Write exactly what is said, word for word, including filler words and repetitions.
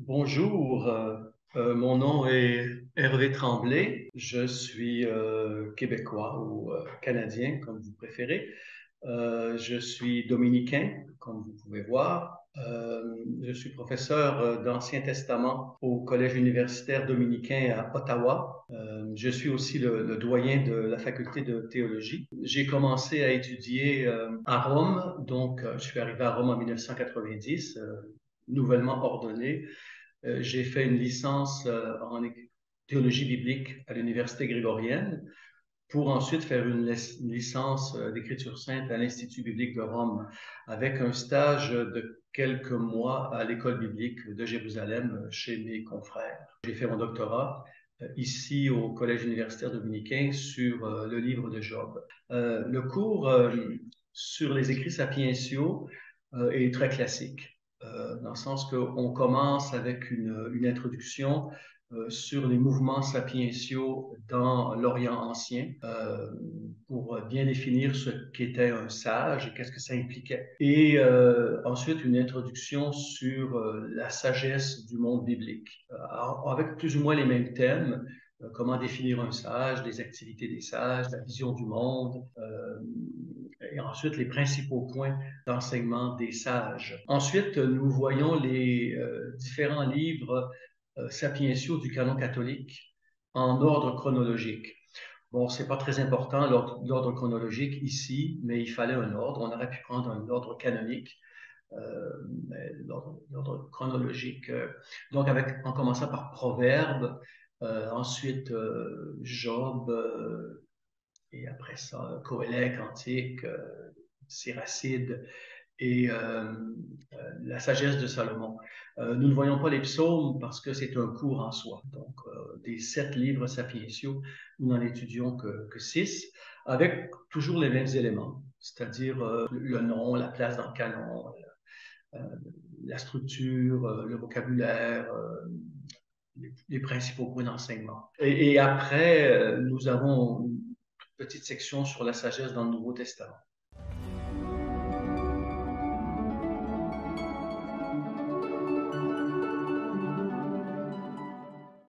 Bonjour, euh, euh, mon nom est Hervé Tremblay. Je suis euh, québécois ou euh, canadien, comme vous préférez. Euh, je suis dominicain, comme vous pouvez voir. Euh, je suis professeur euh, d'Ancien Testament au Collège universitaire dominicain à Ottawa. Euh, je suis aussi le, le doyen de la faculté de théologie. J'ai commencé à étudier euh, à Rome, donc euh, je suis arrivé à Rome en mille neuf cent quatre-vingt-dix, euh, nouvellement ordonné. Euh, j'ai fait une licence euh, en théologie biblique à l'Université grégorienne pour ensuite faire une, une licence euh, d'écriture sainte à l'Institut biblique de Rome avec un stage de quelques mois à l'école biblique de Jérusalem euh, chez mes confrères. J'ai fait mon doctorat euh, ici au Collège universitaire dominicain sur euh, le livre de Job. Euh, le cours euh, sur les écrits sapientiaux euh, est très classique. Euh, dans le sens qu'on commence avec une, une introduction euh, sur les mouvements sapientiaux dans l'Orient ancien euh, pour bien définir ce qu'était un sage et qu'est-ce que ça impliquait. Et euh, ensuite, une introduction sur euh, la sagesse du monde biblique, euh, avec plus ou moins les mêmes thèmes. Euh, comment définir un sage, les activités des sages, la vision du monde, euh, et ensuite les principaux points d'enseignement des sages. Ensuite, nous voyons les euh, différents livres euh, sapientiaux du canon catholique en ordre chronologique. Bon, c'est pas très important l'ordre chronologique ici, mais il fallait un ordre. On aurait pu prendre un ordre canonique, euh, l'ordre chronologique. Euh, donc, avec, en commençant par Proverbes, euh, ensuite euh, Job, euh, et après ça, Coëlette, Cantique, euh, Siracide et euh, euh, la sagesse de Salomon. Euh, nous ne voyons pas les psaumes parce que c'est un cours en soi. Donc, euh, des sept livres sapientiaux, nous n'en étudions que, que six, avec toujours les mêmes éléments, c'est-à-dire euh, le nom, la place dans le canon, euh, la structure, euh, le vocabulaire, euh, les, les, principaux points d'enseignement. Et, et après, euh, nous avons une petite section sur la sagesse dans le Nouveau Testament.